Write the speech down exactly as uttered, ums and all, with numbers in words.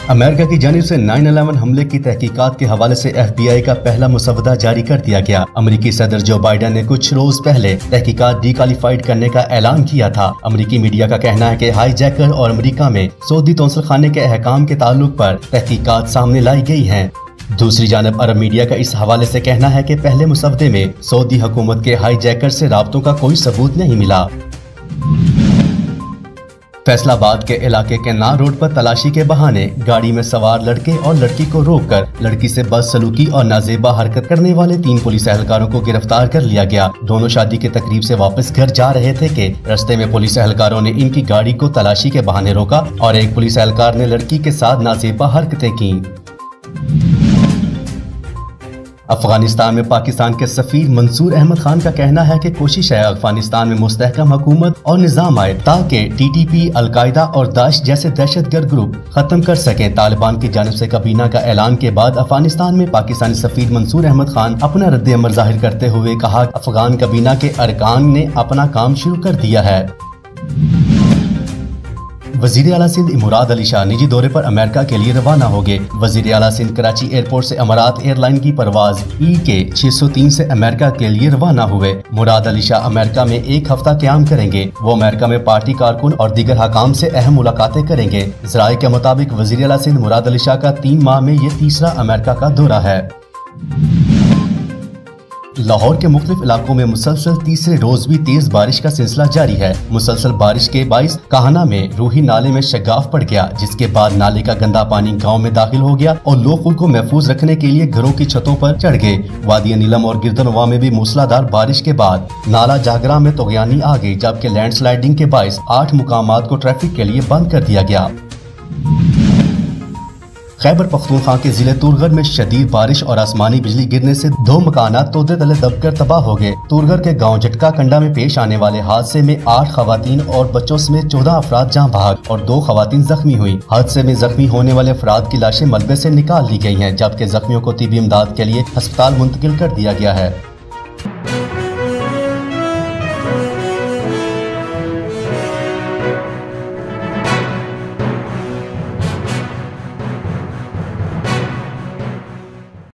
America की जानिब से नाइन इलेवन हमले की तहकीकात के हवाले से एफ बी आई का पहला मुसवदा जारी कर दिया गया। अमेरिकी सदर जो बाइडेन ने कुछ रोज पहले तहकीकात डिक्वालिफाइड करने का ऐलान किया था। अमेरिकी मीडिया का कहना है कि हाईजैकर और अमेरिका में सऊदी कौंसल खाने के अहकाम के ताल्लुक पर तहकीकात सामने लाई गई हैं। दूसरी जानब अरब मीडिया का इस हवाले से कहना है कि पहले मुसवदे में सऊदी हुकूमत के हाईजैकर से राब्तों का कोई सबूत नहीं मिला। फैसलाबाद के इलाके के नार रोड पर तलाशी के बहाने गाड़ी में सवार लड़के और लड़की को रोककर लड़की से बदसलूकी और नाजेबा हरकत करने वाले तीन पुलिस एहलकारों को गिरफ्तार कर लिया गया। दोनों शादी के तकरीब से वापस घर जा रहे थे कि रास्ते में पुलिस एहलकारों ने इनकी गाड़ी को तलाशी के बहाने रोका और एक पुलिस एहलकार ने लड़की के साथ नाजेबा हरकतें की। अफगानिस्तान में पाकिस्तान के सफीर मंसूर अहमद खान का कहना है कि कोशिश है अफगानिस्तान में मुस्तहकम हुकूमत और निजाम आए ताकि टी टी पी, अलकायदा और दाइश जैसे दहशतगर्द ग्रुप खत्म कर सके। तालिबान की जानिब से काबीना का ऐलान के बाद अफगानिस्तान में पाकिस्तानी सफीर मंसूर अहमद खान अपना रद्द-ए-अमल जाहिर करते हुए कहा, अफगान काबीना के अरकान ने अपना काम शुरू कर दिया है। वजीर आला सिंध मुराद अली शाह निजी दौरे पर अमेरिका के लिए रवाना हो गए। वजीर आला सिंध कराची एयरपोर्ट से अमारात एयरलाइन की परवाज ई के छह सौ तीन से अमेरिका के लिए रवाना हुए। मुराद अली शाह अमेरिका में एक हफ्ता क़याम करेंगे। वो अमेरिका में पार्टी कारकुन और दीगर हकाम से अहम मुलाकातें करेंगे। ज़राए के मुताबिक वजीर आला सिंध मुराद अली शाह का तीन माह में ये तीसरा अमेरिका का दौरा है। लाहौर के मुख्तलिफ इलाकों में मुसलसल तीसरे रोज भी तेज बारिश का सिलसिला जारी है। मुसलसल बारिश के बाइस काहना में रूही नाले में शगाफ पड़ गया, जिसके बाद नाले का गंदा पानी गांव में दाखिल हो गया और लोग खुद को महफूज रखने के लिए घरों की छतों पर चढ़ गए। वादी नीलम और गिरदनवा में भी मूसलाधार बारिश के बाद नाला जागरा में तोगयानी आ गई, जबकि लैंडस्लाइडिंग के बाइस आठ मुकामात को ट्रैफिक के लिए बंद कर दिया गया। खैबर पख्तूनख्वा के जिले तुरगढ़ में शदीद बारिश और आसमानी बिजली गिरने से दो मकानात तोदे तले दबकर तबाह हो गए। तुरगढ़ के गांव झटका कंडा में पेश आने वाले हादसे में आठ खवातीन और बच्चों समेत चौदह अफराद जान भाग और दो खवातीन जख्मी हुई। हादसे में जख्मी होने वाले अफराद की लाशें मलबे से निकाल ली गई हैं, जबकि जख्मियों को तिबी इमदाद के लिए अस्पताल मुंतकिल कर दिया गया है।